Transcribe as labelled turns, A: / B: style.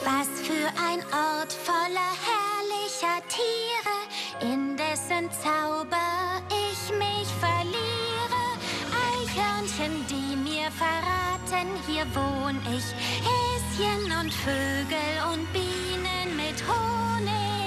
A: Was für ein Ort voller herrlicher Tiere, in dessen Zauber ich mich verliere. Eichhörnchen, die mir verraten, hier wohn ich. Häschen und Vögel und Bienen mit Honig.